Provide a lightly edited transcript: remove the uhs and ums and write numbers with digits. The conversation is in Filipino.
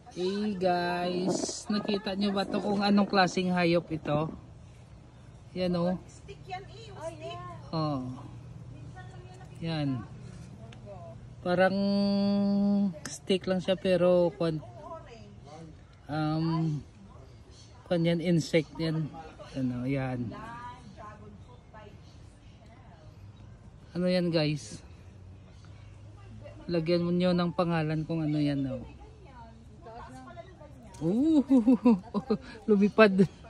Hey guys, nakita nyo ba ito kung anong klaseng hayop ito? Yan o. Stick yan eh, yung stick. Oh. Yan. Parang stick lang siya pero yan insect yan. Ano, yan. Ano yan guys? Lagyan mo nyo ng pangalan kung ano yan. Oh. Lumipad.